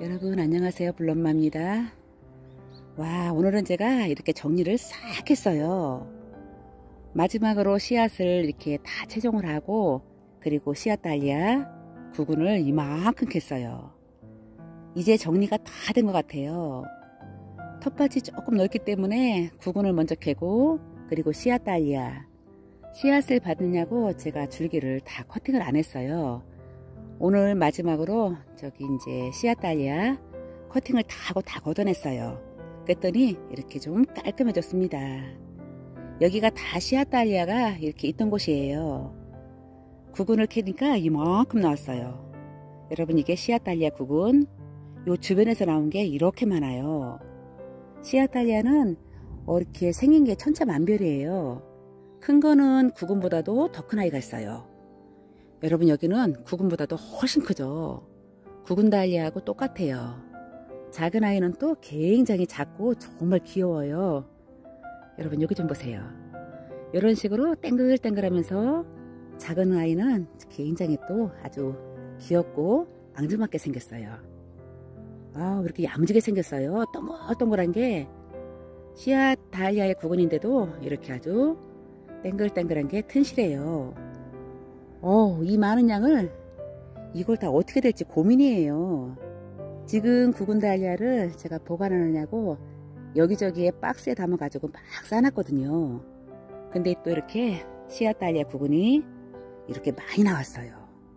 여러분 안녕하세요, 블럼마입니다. 와, 오늘은 제가 이렇게 정리를 싹 했어요. 마지막으로 씨앗을 이렇게 다 채종을 하고, 그리고 씨앗 달리아 구근을 이만큼 캤어요. 이제 정리가 다 된 것 같아요. 텃밭이 조금 넓기 때문에 구근을 먼저 캐고, 그리고 씨앗 달리아 씨앗을 받느냐고 제가 줄기를 다 커팅을 안 했어요. 오늘 마지막으로 저기 이제 씨앗 달리아 커팅을 다 하고 다 걷어냈어요. 그랬더니 이렇게 좀 깔끔해졌습니다. 여기가 다 씨앗 달리아가 이렇게 있던 곳이에요. 구근을 캐니까 이만큼 나왔어요. 여러분, 이게 씨앗 달리아 구근, 요 주변에서 나온 게 이렇게 많아요. 씨앗 달리아는 이렇게 생긴 게 천차만별이에요. 큰 거는 구근보다도 더 큰 아이가 있어요. 여러분, 여기는 구근보다도 훨씬 크죠. 구근 달리아하고 똑같아요. 작은 아이는 또 굉장히 작고 정말 귀여워요. 여러분, 여기 좀 보세요. 이런 식으로 땡글땡글하면서 작은 아이는 굉장히 또 아주 귀엽고 앙증맞게 생겼어요. 이렇게 야무지게 생겼어요. 동글동글한 게 씨앗 달리아의 구근인데도 이렇게 아주 땡글땡글한 게 튼실해요. 이 많은 양을 이걸 다 어떻게 될지 고민이에요. 지금 구근 달리아를 제가 보관하느냐고 여기저기에 박스에 담아 가지고 막 싸놨거든요. 근데 또 이렇게 씨앗 달리아 구근이 이렇게 많이 나왔어요.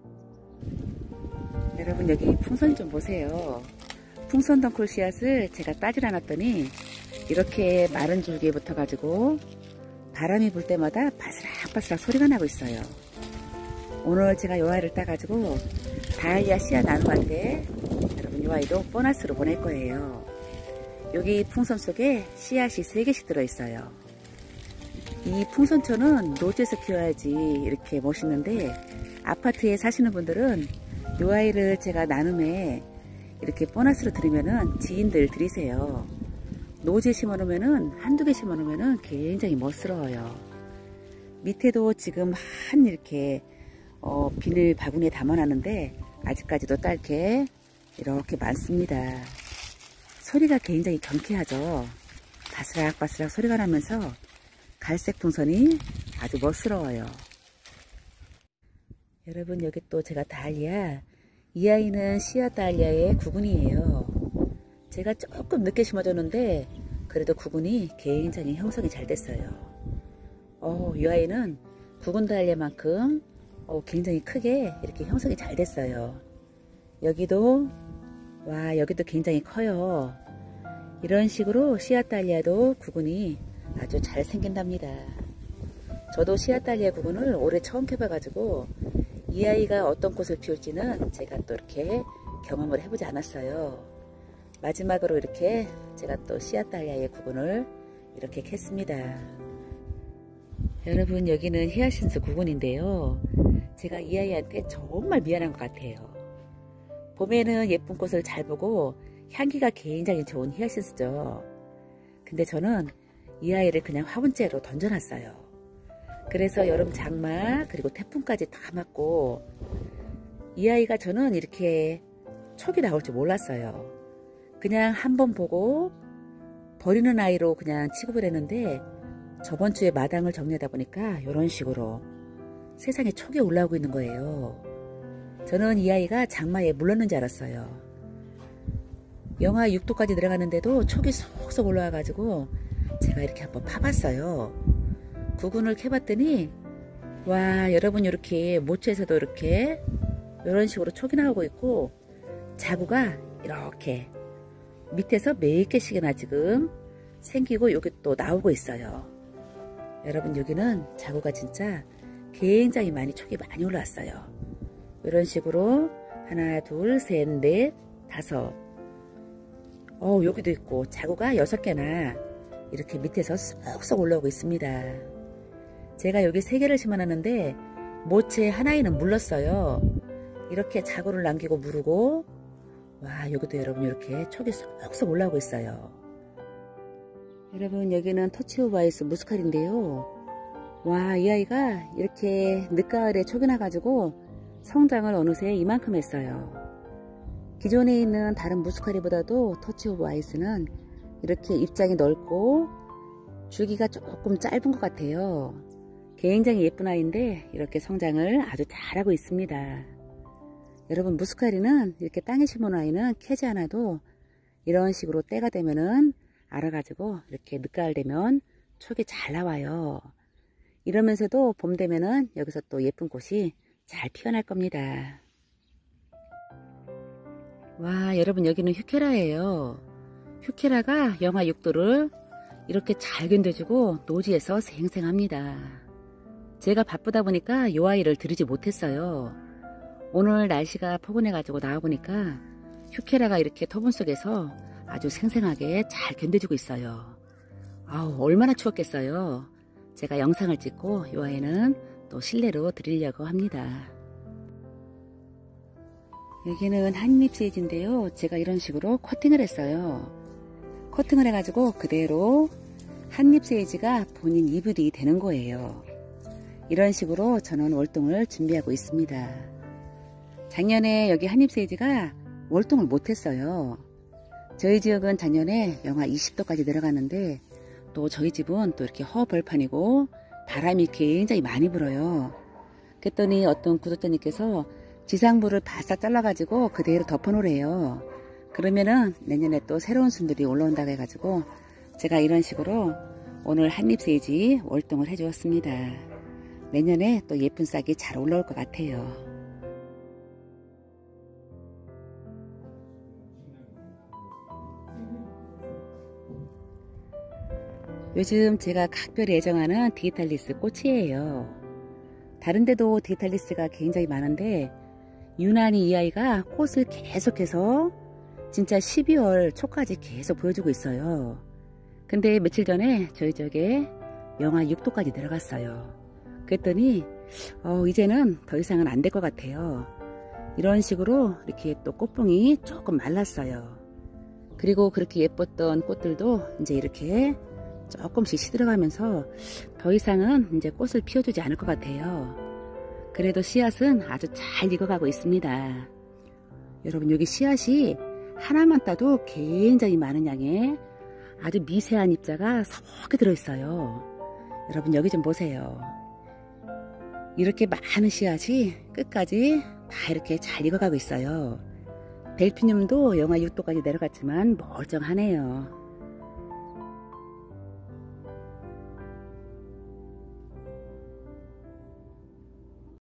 여러분, 여기 풍선 좀 보세요. 풍선 덩쿨 씨앗을 제가 따질 않았더니 이렇게 마른 줄기에 붙어 가지고 바람이 불 때마다 바스락바스락 소리가 나고 있어요. 오늘 제가 요 아이를 따가지고 달리아 씨앗 나눔한테 여러분, 요 아이도 보너스로 보낼 거예요. 여기 풍선 속에 씨앗이 3개씩 들어있어요. 이 풍선초는 노지에서 키워야지 이렇게 멋있는데, 아파트에 사시는 분들은 요 아이를 제가 나눔에 이렇게 보너스로 드리면은 지인들 드리세요. 노지에 심어놓으면은 한두 개 심어놓으면은 굉장히 멋스러워요. 밑에도 지금 한 이렇게 비닐 바구니에 담아놨는데 아직까지도 딸게 이렇게 많습니다. 소리가 굉장히 경쾌하죠. 바스락바스락 소리가 나면서 갈색 풍선이 아주 멋스러워요. 여러분, 여기 또 제가 달리아, 이 아이는 씨앗 달리아의 구근이에요. 제가 조금 늦게 심어줬는데 그래도 구근이 굉장히 형성이 잘 됐어요. 이 아이는 구근 달리아만큼 굉장히 크게 이렇게 형성이 잘 됐어요. 여기도 굉장히 커요. 이런 식으로 씨앗 달리아도 구근이 아주 잘 생긴답니다. 저도 씨앗 달리아 구근을 올해 처음 캐봐가지고 이 아이가 어떤 꽃을 피울지는 제가 또 이렇게 경험을 해보지 않았어요. 마지막으로 이렇게 제가 또 씨앗 달리아의 구근을 이렇게 캤습니다. 여러분, 여기는 히아신스 구근인데요. 제가 이 아이한테 정말 미안한 것 같아요. 봄에는 예쁜 꽃을 잘 보고 향기가 굉장히 좋은 히아신스죠. 근데 저는 이 아이를 그냥 화분째로 던져놨어요. 그래서 여름 장마 그리고 태풍까지 다 맞고, 이 아이가 저는 이렇게 촉이 나올 줄 몰랐어요. 그냥 한번 보고 버리는 아이로 그냥 취급을 했는데, 저번 주에 마당을 정리하다 보니까 이런 식으로 세상에 촉이 올라오고 있는 거예요. 저는 이 아이가 장마에 물렀는 줄 알았어요. 영하 6도까지 내려갔는데도 촉이 쏙쏙 올라와 가지고 제가 이렇게 한번 파봤어요. 구근을 캐봤더니 여러분, 이렇게 모처에서도 이렇게 이런 식으로 촉이 나오고 있고, 자구가 이렇게 밑에서 몇 개씩이나 지금 생기고 여기 또 나오고 있어요. 여러분, 여기는 자구가 진짜 굉장히 많이 촉이 많이 올라왔어요. 이런 식으로 하나, 둘, 셋, 넷, 다섯. 여기도 있고 자구가 6개나 이렇게 밑에서 쏙쏙 올라오고 있습니다. 제가 여기 3개를 심어놨는데 모체 하나에는 물렀어요. 이렇게 자구를 남기고 무르고, 여기도 여러분 이렇게 촉이 쏙쏙 올라오고 있어요. 여러분, 여기는 터치오바이스 무스칼인데요. 이 아이가 이렇게 늦가을에 촉이 나가지고 성장을 어느새 이만큼 했어요. 기존에 있는 다른 무스카리보다도 터치 오브 아이스는 이렇게 입장이 넓고 줄기가 조금 짧은 것 같아요. 굉장히 예쁜 아이인데 이렇게 성장을 아주 잘하고 있습니다. 여러분, 무스카리는 이렇게 땅에 심은 아이는 캐지 않아도 이런 식으로 때가 되면은 알아가지고 이렇게 늦가을 되면 촉이 잘 나와요. 이러면서도 봄 되면은 여기서 또 예쁜 꽃이 잘 피어날 겁니다. 와, 여러분, 여기는 휴케라예요. 휴케라가 영하 6도를 이렇게 잘 견뎌주고 노지에서 생생합니다. 제가 바쁘다 보니까 이 아이를 들이지 못했어요. 오늘 날씨가 포근해가지고 나와보니까 휴케라가 이렇게 터분 속에서 아주 생생하게 잘 견뎌주고 있어요. 아우, 얼마나 추웠겠어요. 제가 영상을 찍고 이 아이는 또 실내로 드리려고 합니다. 여기는 한입 세이지인데요. 제가 이런 식으로 커팅을 했어요. 커팅을 해가지고 그대로 한입 세이지가 본인 이불이 되는 거예요. 이런 식으로 저는 월동을 준비하고 있습니다. 작년에 여기 한입 세이지가 월동을 못했어요. 저희 지역은 작년에 영하 20도까지 내려갔는데 또 저희 집은 또 이렇게 허벌판이고 바람이 굉장히 많이 불어요. 그랬더니 어떤 구독자님께서 지상부를 바싹 잘라가지고 그대로 덮어놓으래요. 그러면은 내년에 또 새로운 순들이 올라온다고 해가지고 제가 이런 식으로 오늘 한입 세이지 월동을 해주었습니다. 내년에 또 예쁜 싹이 잘 올라올 것 같아요. 요즘 제가 각별히 애정하는 디지탈리스 꽃이에요. 다른 데도 디지탈리스가 굉장히 많은데 유난히 이 아이가 꽃을 계속해서 진짜 12월 초까지 계속 보여주고 있어요. 근데 며칠 전에 저희 지역에 영하 6도까지 내려갔어요. 그랬더니 이제는 더 이상은 안 될 것 같아요. 이런 식으로 이렇게 또 꽃봉이 조금 말랐어요. 그리고 그렇게 예뻤던 꽃들도 이제 이렇게 조금씩 시들어가면서 더 이상은 이제 꽃을 피워주지 않을 것 같아요. 그래도 씨앗은 아주 잘 익어가고 있습니다. 여러분, 여기 씨앗이 하나만 따도 굉장히 많은 양의 아주 미세한 입자가 속에 들어있어요. 여러분, 여기 좀 보세요. 이렇게 많은 씨앗이 끝까지 다 이렇게 잘 익어가고 있어요. 델피늄도 영하 6도까지 내려갔지만 멀쩡하네요.